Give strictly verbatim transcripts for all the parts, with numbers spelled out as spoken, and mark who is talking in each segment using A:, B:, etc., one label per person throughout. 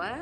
A: What?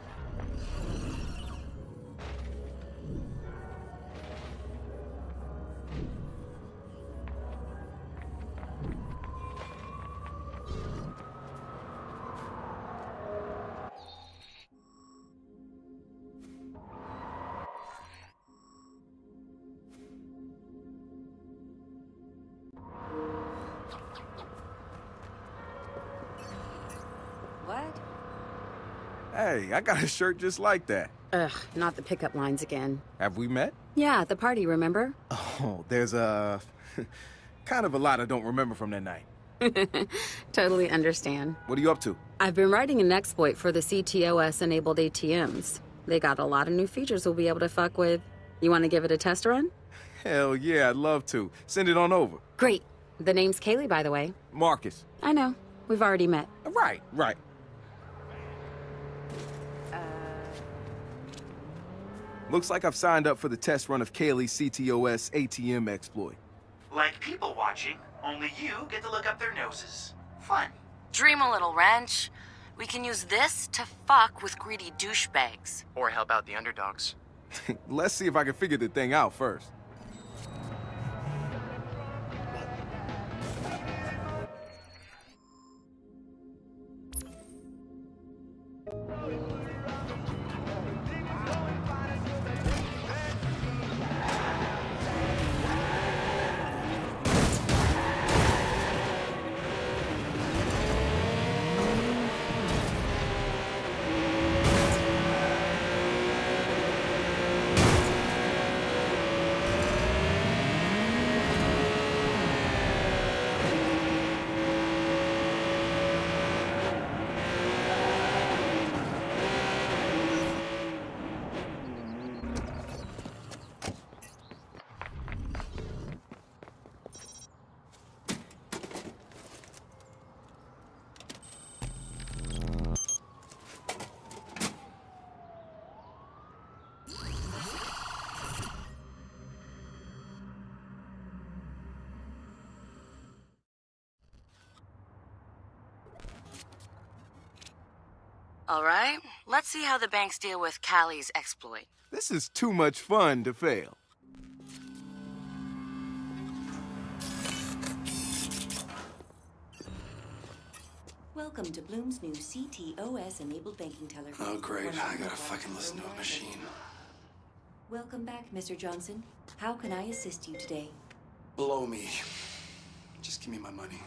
A: What?
B: Hey, I got a shirt just like that.
A: Ugh, not the pickup lines again.
B: Have we met?
A: Yeah, at the party, remember?
B: Oh, there's a... kind of a lot I don't remember from that night.
A: Totally understand.
B: What are you up to?
A: I've been writing an exploit for the C T O S-enabled A T Ms. They got a lot of new features we'll be able to fuck with. You want to give it a test run?
B: Hell yeah, I'd love to. Send it on over.
A: Great. The name's Kaylee, by the way.
B: Marcus.
A: I know. We've already met.
B: Right, right. Looks like I've signed up for the test run of Kaylee's C T O S A T M exploit.
C: Like people watching, only you get to look up their noses. Fun.
D: Dream a little, Wrench. We can use this to fuck with greedy douchebags.
E: Or help out the underdogs.
B: Let's see if I can figure the thing out first.
D: All right, let's see how the banks deal with Callie's exploit.
B: This is too much fun to fail.
F: Welcome to Bloom's new C T O S-enabled banking teller.
G: Oh, great. I gotta fucking listen to a machine.
F: Welcome back, Mister Johnson. How can I assist you today?
G: Blow me. Just give me my money.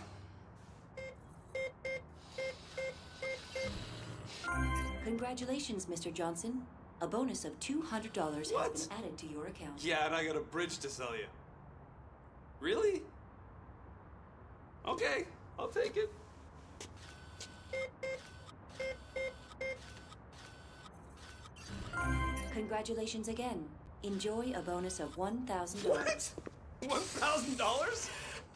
F: Congratulations, Mister Johnson. A bonus of two hundred dollars has
G: What?
F: been added to your account.
G: Yeah, and I got a bridge to sell you. Really? Okay, I'll take it.
F: Congratulations again. Enjoy a bonus of one thousand dollars.
G: What? one thousand dollars?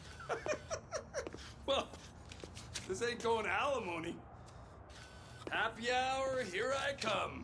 G: Well, this ain't going to alimony. Happy hour, here I come.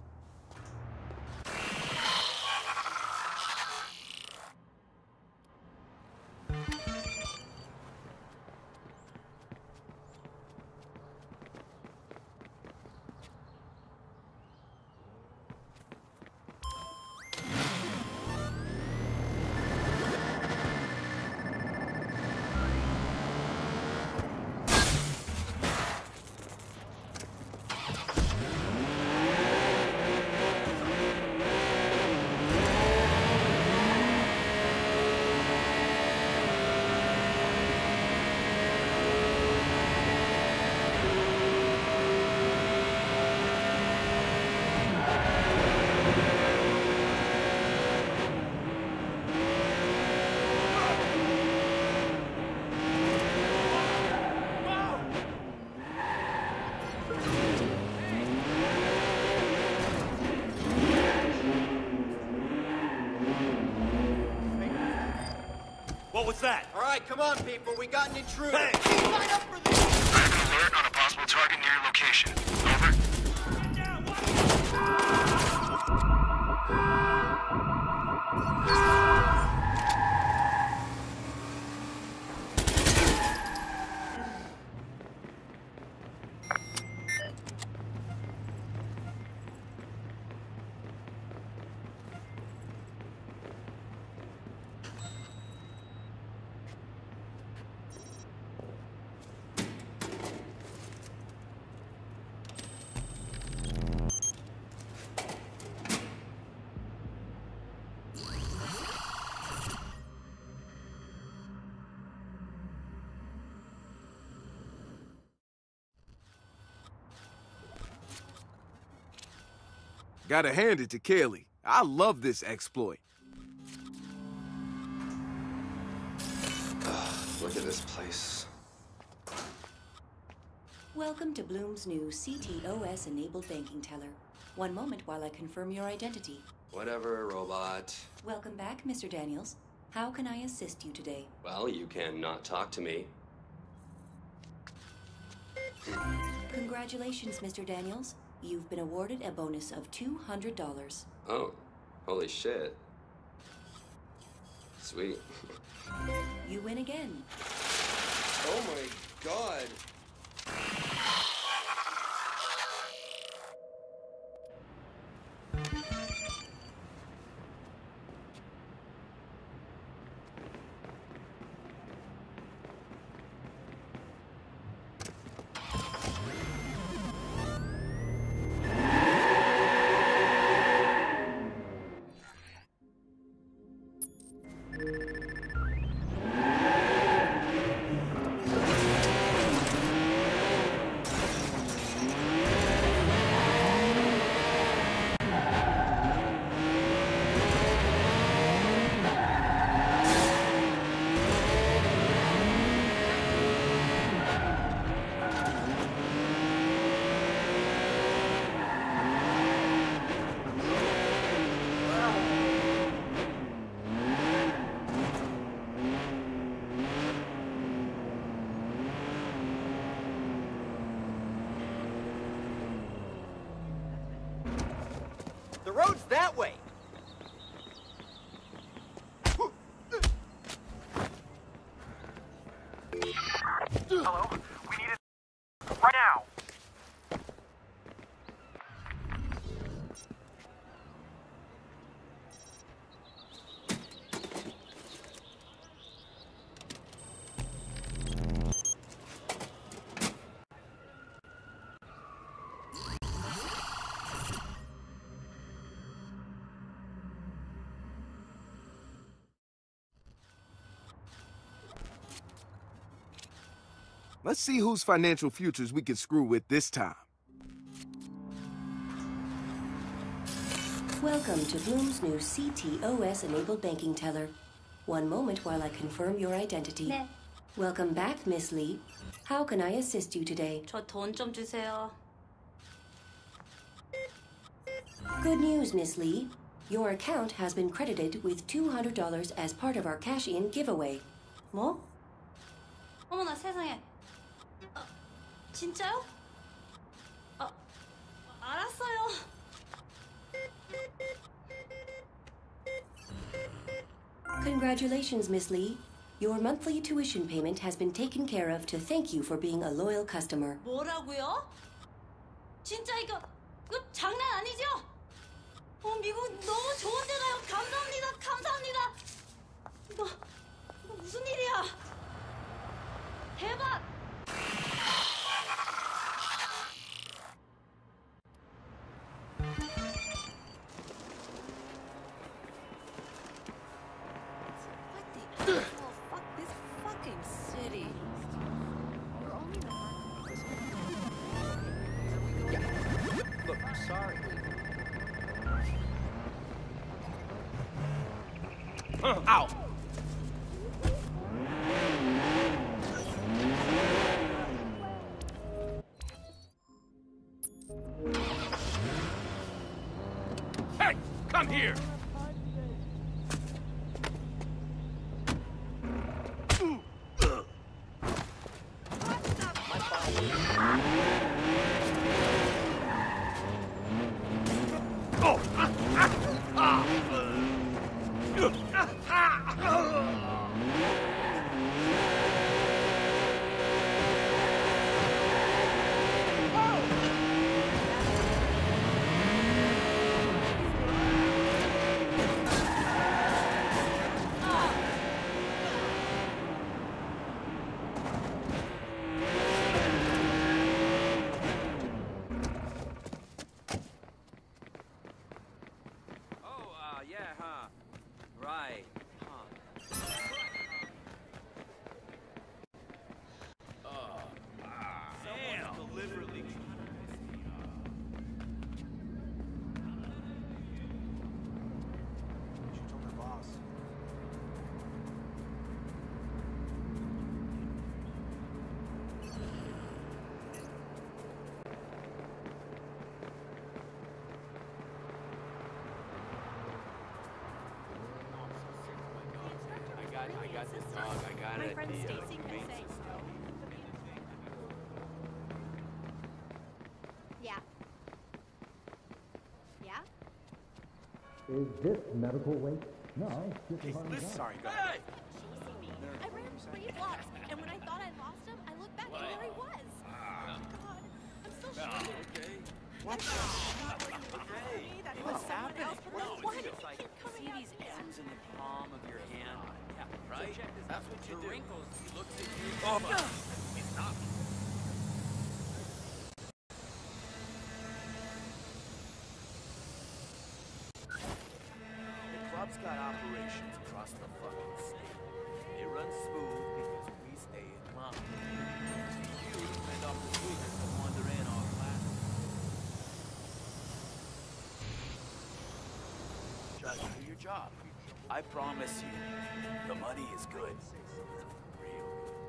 C: What was that?
H: All right, come on, people. We got an intruder.
C: Hey!
H: Line up for this!
E: I have an alert on a possible target near your location. Over.
B: Gotta hand it to Kaylee. I love this exploit.
I: Look at this place.
F: Welcome to Bloom's new C T O S-enabled banking teller. One moment while I confirm your identity.
I: Whatever, robot.
F: Welcome back, Mister Daniels. How can I assist you today?
I: Well, you can not talk to me.
F: Congratulations, Mister Daniels. You've been awarded a bonus of two hundred dollars.
I: Oh, holy shit. Sweet.
F: You win again.
G: Oh my god.
H: The road's that way.
E: Hello? We need it right now.
B: Let's see whose financial futures we can screw with this time.
F: Welcome to Bloom's new C T O S-enabled banking teller. One moment while I confirm your identity.
D: 네.
F: Welcome back, Miss Lee. How can I assist you today?
D: 저 돈 좀 주세요.
F: Good news, Miss Lee. Your account has been credited with two hundred dollars as part of our cash-in giveaway. 뭐?
D: 어머나 세상에. 어, 진짜요? 어, 알았어요.
F: Congratulations, Miss Lee. Your monthly tuition payment has been taken care of to thank you for being a loyal customer.
D: 뭐라고요? 진짜 이거 이거 장난 아니죠? 어, 미국 너무 좋은 데 가요. 감사합니다. 감사합니다. 이거 이거 무슨 일이야? 대박!
J: What the actual fuck? This fucking city. We're only not.
H: Look, I'm sorry.
B: Ow!
E: Hey, come here. Oh! Ah, ah, ah.
J: got this dog. I got
K: My
J: it.
K: friend
J: The, uh,
K: Stacy can
J: main
K: say.
J: system.
K: Yeah. Yeah?
L: Is this medical waste? No, it's just a
H: Listen, sorry, go ahead.
K: I ran three blocks, and when I thought I lost him, I looked back and there he was. God, I'm still shaking.
G: Okay.
H: What the?
K: Me that it was
H: What's
K: someone
H: happening?
K: else, but then why did he keep coming
H: See
K: out?
H: these M's in the palm of your hand? Yeah, right? So check this
G: That's
H: out.
G: what you
H: the
G: do.
H: wrinkles.
G: He looks at you.
H: Oh,
G: It's not.
H: The club's got operations across the fucking state. They run smooth because we stay in line. You fend off the tweakers that wander in off classes. Just do your job. I promise you, the money is good. Real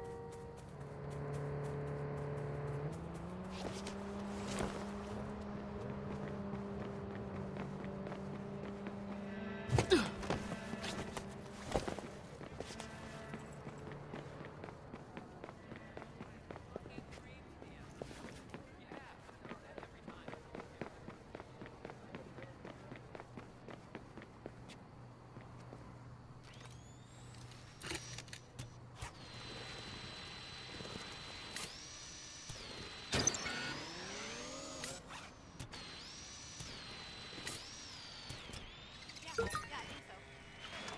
K: Yeah, yeah, I think so.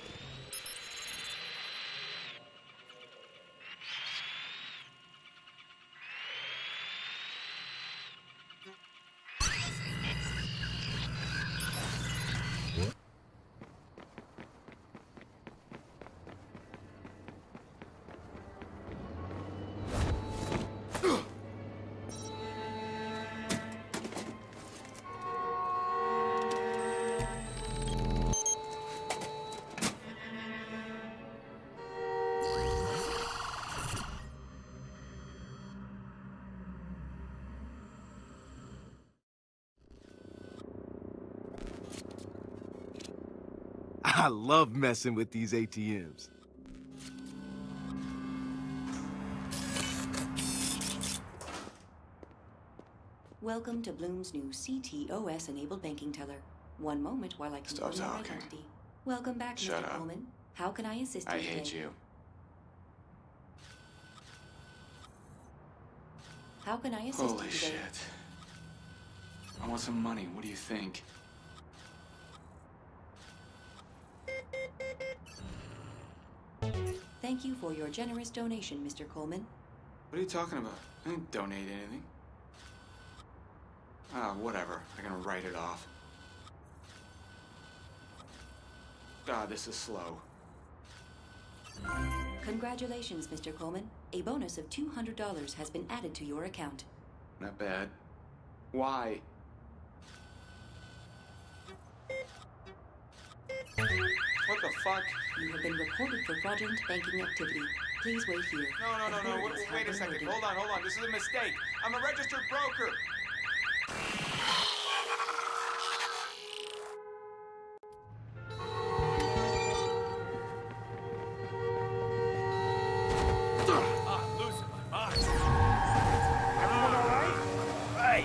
B: I love messing with these A T Ms.
F: Welcome to Bloom's new C T O S-enabled banking teller. One moment while I confirm
M: Stop
F: your
M: talking.
F: identity. Welcome back,
M: Shut
F: Mister
M: up.
F: Coleman. How can I assist you
M: I
F: today?
M: hate you.
F: How can I assist
M: Holy
F: you today?
M: shit. I want some money. What do you think?
F: Thank you for your generous donation, Mister Coleman.
M: What are you talking about? I didn't donate anything. Ah, whatever. I can write it off. God, this is slow.
F: Congratulations, Mister Coleman. A bonus of two hundred dollars has been added to your account.
M: Not bad. Why? What the fuck?
F: You have been reported for fraudulent banking activity. Please wait here.
H: No, no, no, no. Wait,
F: Authorities have
H: wait a
F: been
H: second.
F: loaded.
H: Hold on, hold on. This is a mistake. I'm a registered broker. Ah, losing my mind. Everyone all right? Right.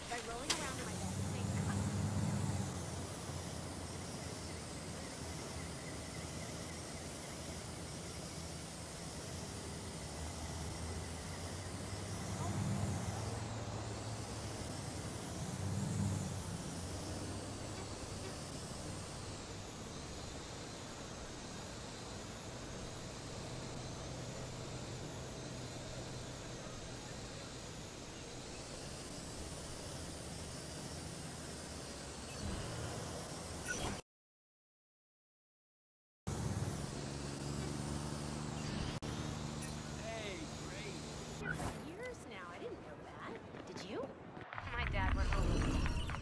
K: by rolling around in my bed and saying, years now. I didn't know that. Did you? My dad went home.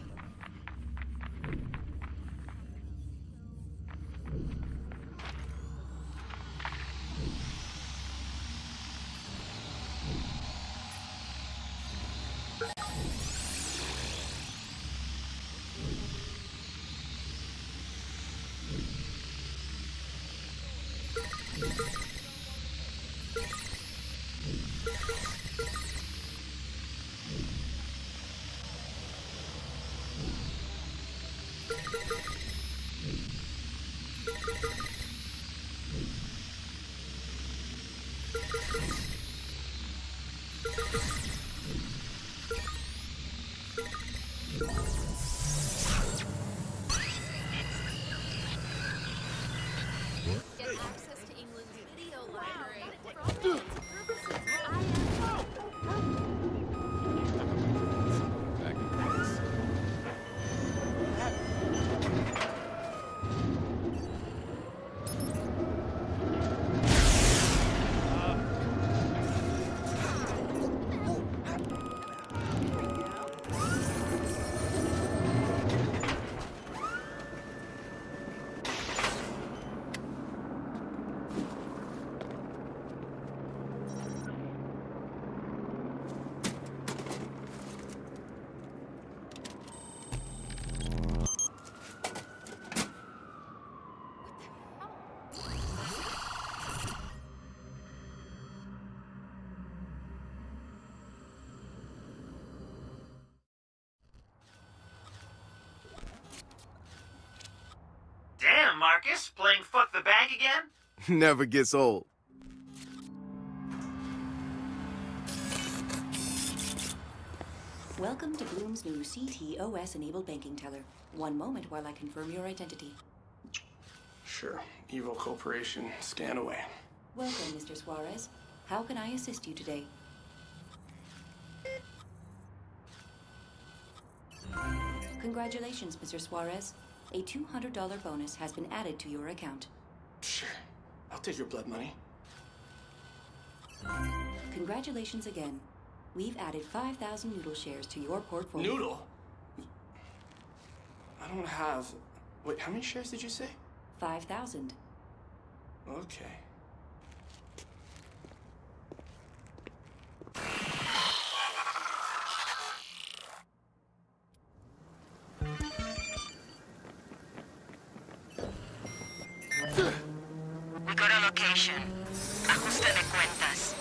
K: Get access to England's video library. For all intents and purposes, I
G: Back in place.
C: Damn, Marcus, playing fuck the bank again?
B: Never gets old.
F: Welcome to Bloom's new C T O S-enabled banking teller. One moment while I confirm your identity.
M: Sure. Evil corporation. Scan away.
F: Welcome, Mister Suarez. How can I assist you today? Congratulations, Mister Suarez. A two hundred dollar bonus has been added to your account.
M: Sure. I'll take your blood money.
F: Congratulations again. We've added five thousand Noodle shares to your portfolio.
M: Noodle? I don't have... Wait, how many shares did you say?
F: five thousand.
M: Okay.
N: We got a location. Ajuste de cuentas.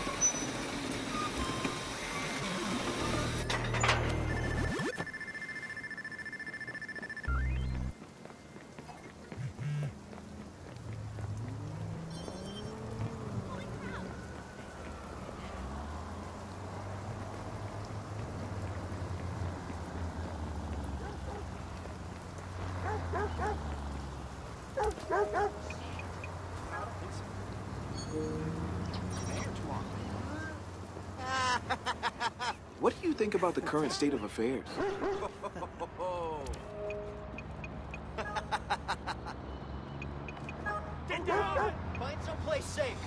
B: What do you think about the current state of affairs?
O: Get down! Find someplace safe.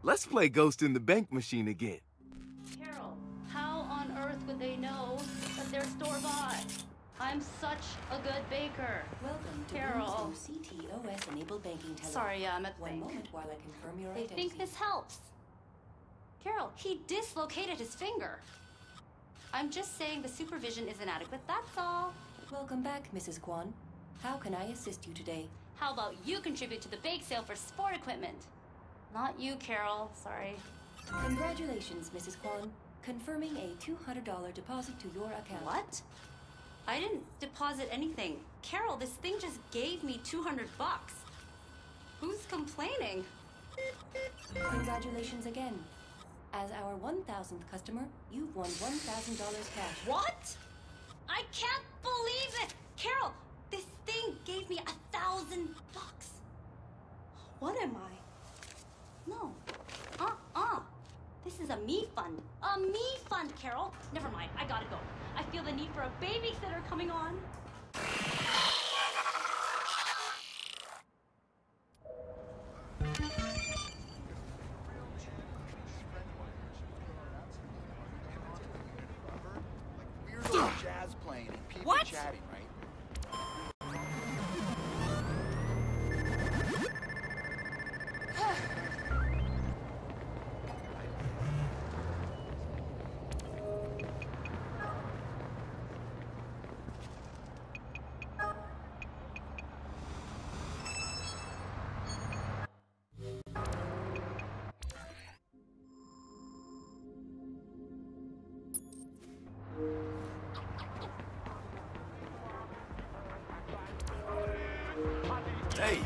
B: Let's play Ghost in the Bank Machine again.
D: Carol, how on earth would they know that they're store-bought? I'm such a good baker.
F: Welcome to
D: Carol.
F: Bloom's new C T O S-enabled banking teller.
D: Sorry, yeah, I'm at the
F: One
D: bank.
F: moment while I confirm your
D: They
F: identity.
D: think this helps. Carol, he dislocated his finger. I'm just saying the supervision is inadequate, that's all.
F: Welcome back, Missus Kwan. How can I assist you today?
D: How about you contribute to the bake sale for sport equipment? Not you, Carol. Sorry.
F: Congratulations, Missus Kwan. Confirming a two hundred dollar deposit to your account.
D: What? I didn't deposit anything. Carol, this thing just gave me two hundred bucks. Who's complaining?
F: Congratulations again. As our one thousandth customer, you've won one thousand dollars cash.
D: What? I can't believe it! Carol, this thing gave me a thousand bucks. What am I? No. Uh-uh. This is a me fund. A me fund, Carol. Never mind, I gotta go. I feel the need for a babysitter coming on.
P: Weird jazz playing and people
D: What?
P: chatting, right?
B: Hey!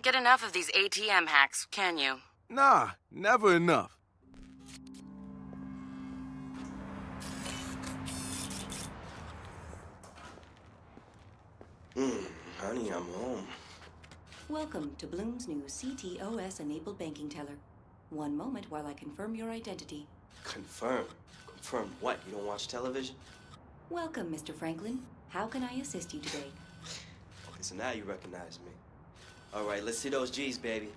Q: get enough of these A T M hacks, can you?
B: Nah, never enough.
R: Hmm, honey, I'm home.
F: Welcome to Bloom's new C T O S-enabled banking teller. One moment while I confirm your identity.
R: Confirm? Confirm what? You don't watch television?
F: Welcome, Mister Franklin. How can I assist you today?
R: Okay, so now you recognize me. All right, let's see those G's, baby.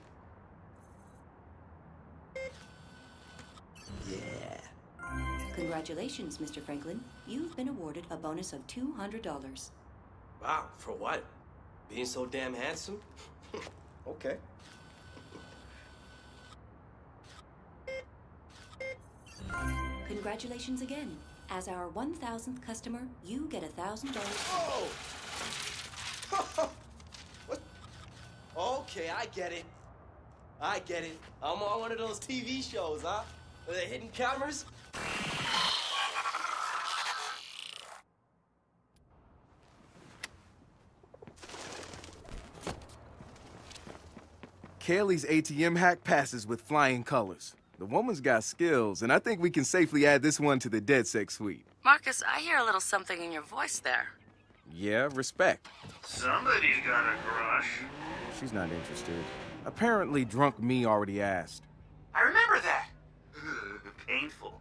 R: Yeah.
F: Congratulations, Mister Franklin. You've been awarded a bonus of two hundred dollars.
R: Wow, for what? Being so damn handsome? Okay.
F: Congratulations again. As our one thousandth customer, you get a thousand dollars.
R: Oh! What? Okay, I get it. I get it. I'm on one of those T V shows, huh? With the hidden cameras?
B: Kaylee's A T M hack passes with flying colors. The woman's got skills, and I think we can safely add this one to the DedSec suite.
Q: Marcus, I hear a little something in your voice there.
B: Yeah, respect.
C: Somebody's got a crush.
B: She's not interested. Apparently, drunk me already asked.
C: I remember that. Painful.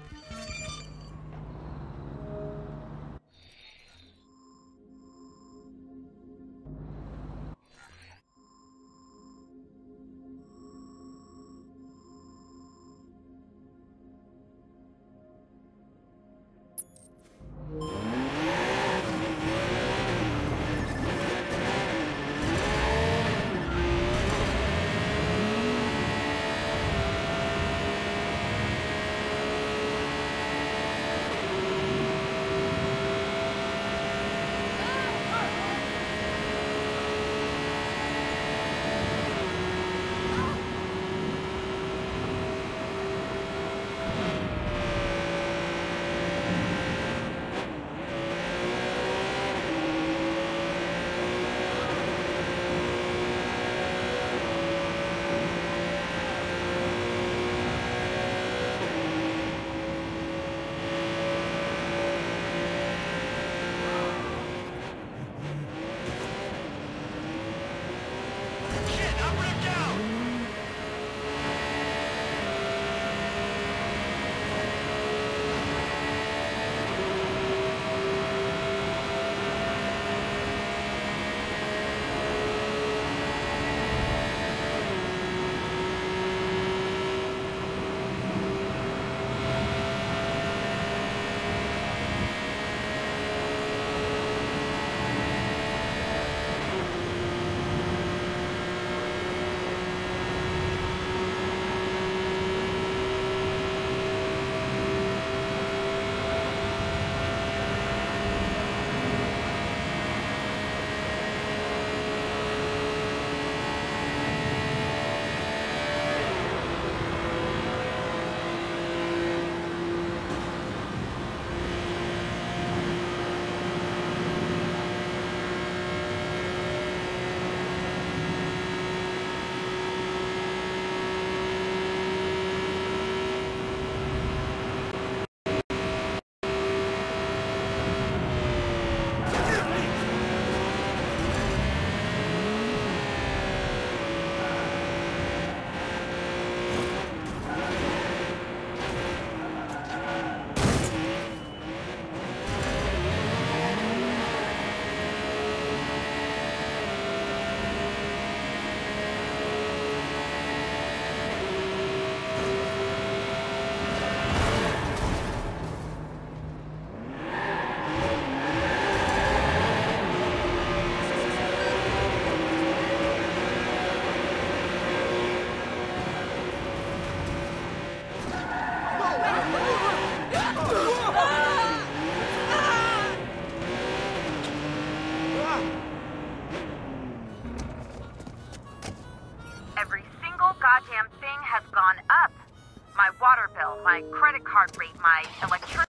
N: goddamn thing has gone up. My water bill, my credit card rate, my electricity,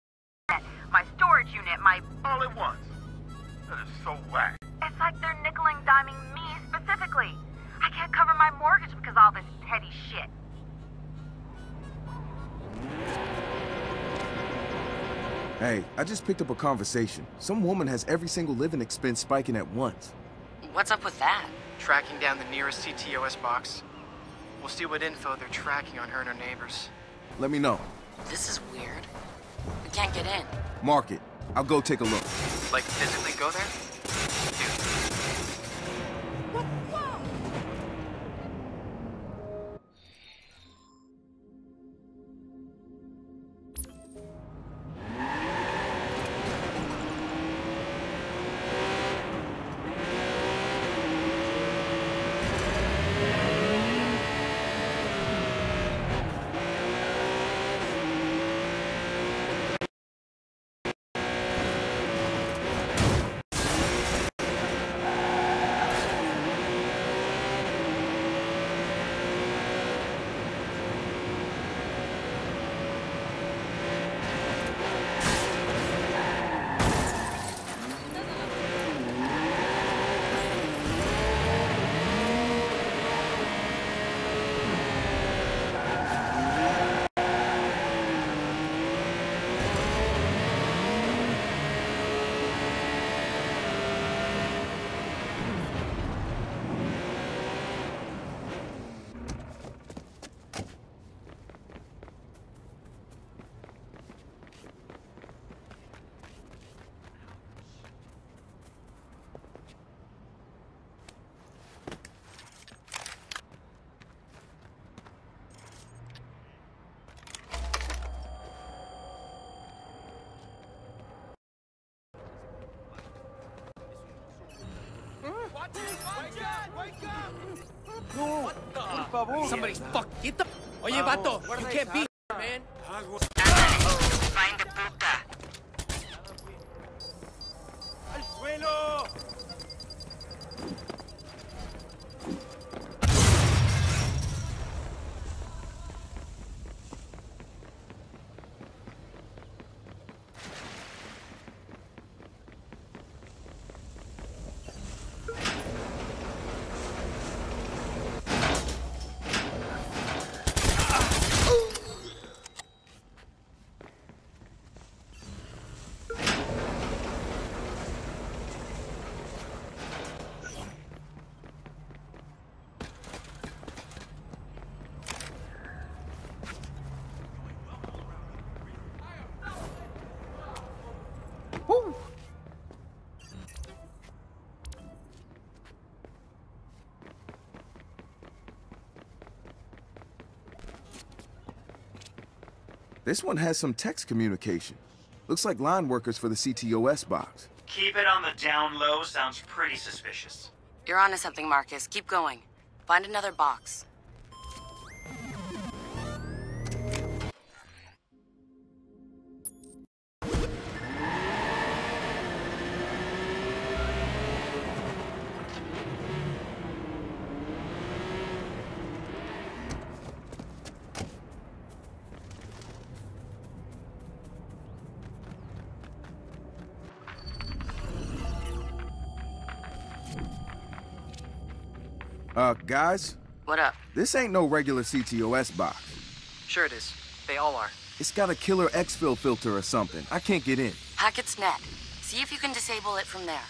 N: my storage unit, my...
C: All at once. That is so whack.
N: It's like they're nickel and diming me specifically. I can't
B: Hey, I just picked up a conversation. Some woman has every single living expense spiking at once.
Q: What's up with that?
S: Tracking down the nearest C T O S box. We'll see what info they're tracking on her and her neighbors.
B: Let me know.
Q: This is weird. We can't get in.
B: Mark it. I'll go take a look.
S: Like, physically go there?
O: No, por favor.
R: Somebody's fuck. Get the. Oye, vato, you can't be here, man.
Q: Find the puta.
O: Al suelo.
B: This one has some text communication. Looks like line workers for the C T O S box.
C: Keep it on the down low sounds pretty suspicious.
Q: You're onto something, Marcus. Keep going. Find another box.
B: Uh, guys?
Q: What up?
B: This ain't no regular C T O S box.
S: Sure it is. They all are.
B: It's got a killer exfil filter or something. I can't get in.
Q: Hack its net. See if you can disable it from there.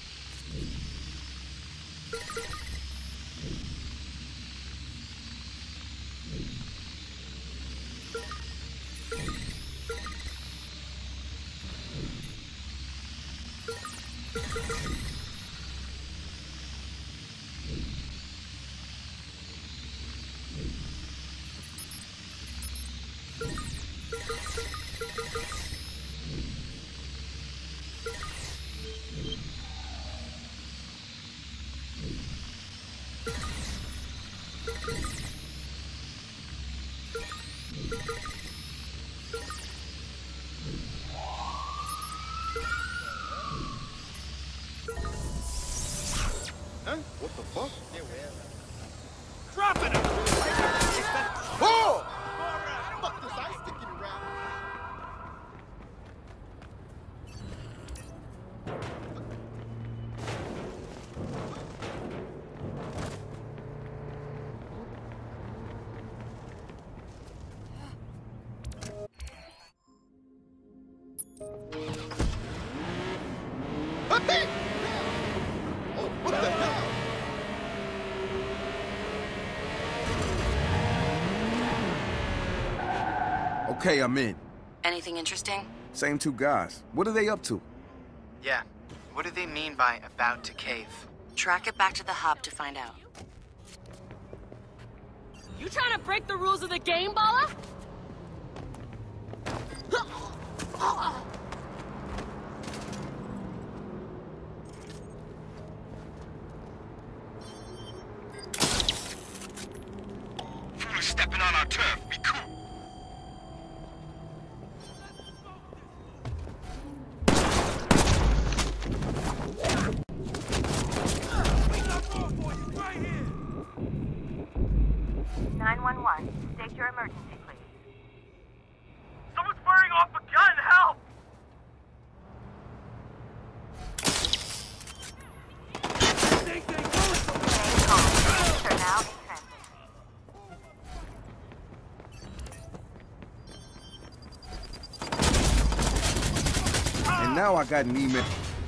P: Huh? What the fuck?
O: Drop it!
P: Whoa! Fuck this ice sticking around.
B: Okay, I'm in.
Q: Anything interesting?
B: Same two guys. What are they up to?
S: Yeah. What do they mean by about to cave?
Q: Track it back to the hub to find out.
T: You trying to break the rules of the game, Bala?
E: Fool stepping on our turf. Be cool.
N: nine one one, state your emergency, please.
O: Someone's firing off a gun! Help!
N: Police are now in transit.
B: And now I got an email.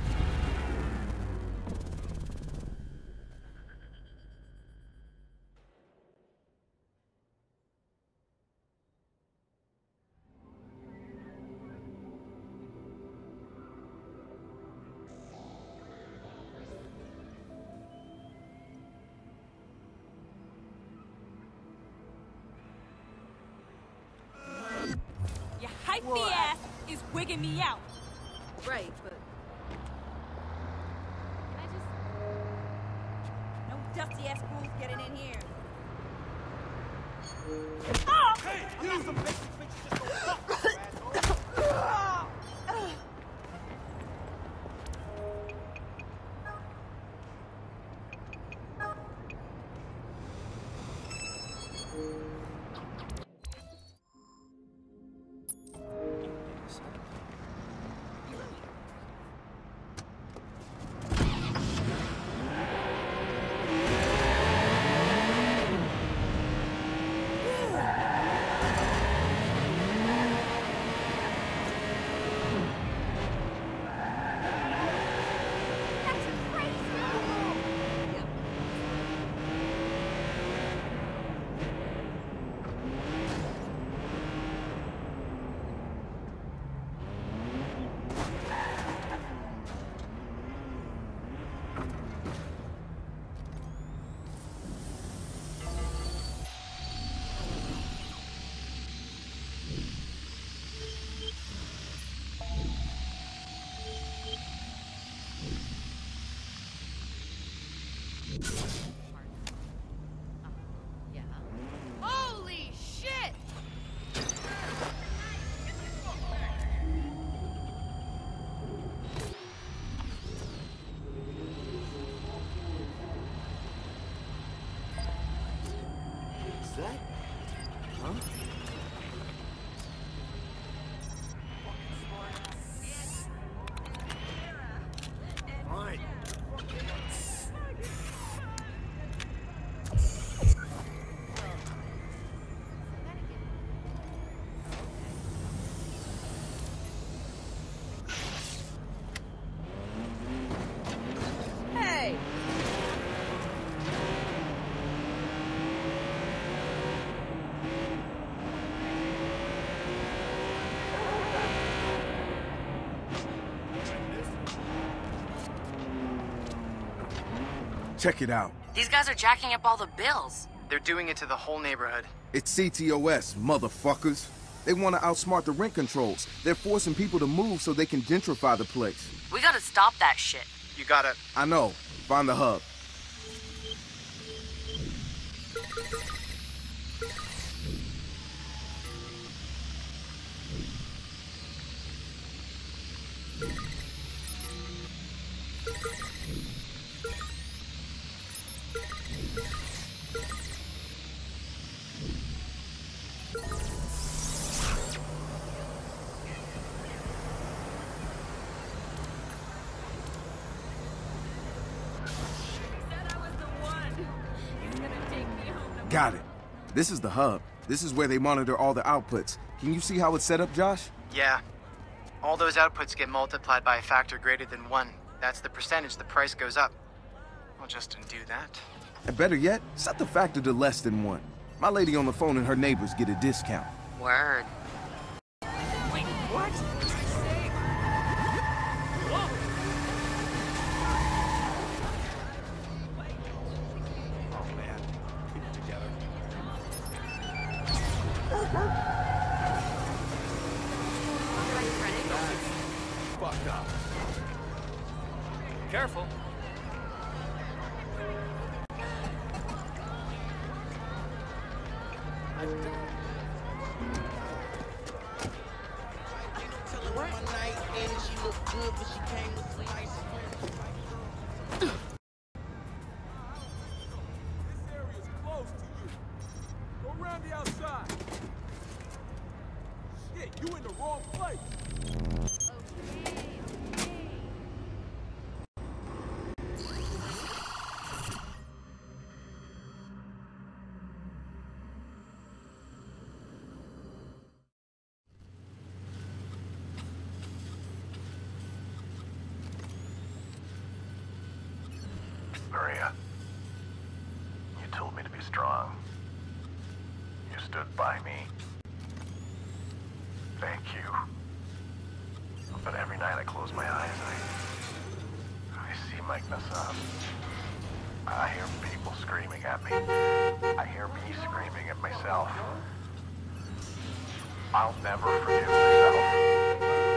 T: Your hypey ass is wigging me out.
J: Right, but... Can I just...
T: No dusty ass fools getting in here.
O: Oh! Hey, you know some basic bitches just don't fuck, asshole.
J: Holy shit!
R: Is that? Huh? Fine.
J: Hey!
B: Check it out.
Q: These guys are jacking up all the bills.
S: They're doing it to the whole neighborhood.
B: It's C T O S, motherfuckers. They want to outsmart the rent controls. They're forcing people to move so they can gentrify the place.
Q: We gotta stop that shit.
S: You gotta...
B: I know. Find the hub. Got it. This is the hub. This is where they monitor all the outputs. Can you see how it's set up, Josh?
S: Yeah. All those outputs get multiplied by a factor greater than one. That's the percentage the price goes up. I'll just undo that.
B: And better yet, set the factor to less than one. My lady on the phone and her neighbors get a discount.
Q: Word.
O: What? What did I say? Whoa! Oh man, keep it together. That's fucked up. Careful.
E: Maria, you told me to be strong. You stood by me. Thank you. But every night I close my eyes, I... I see Mike Nassab. I hear people screaming at me. I hear me screaming at myself. I'll never forgive myself.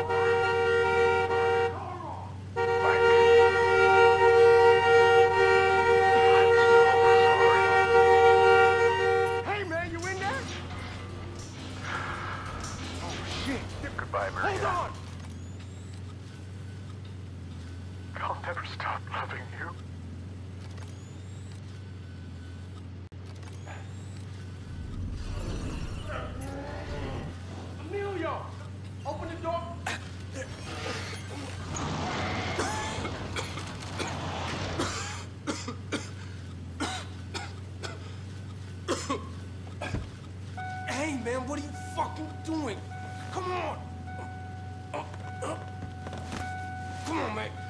E: Goodbye, Maria.
O: Hold on!
E: I'll never stop loving you.
O: Emilio! Open the door! Hey, man, what are you fucking doing? Come on! Come on, man.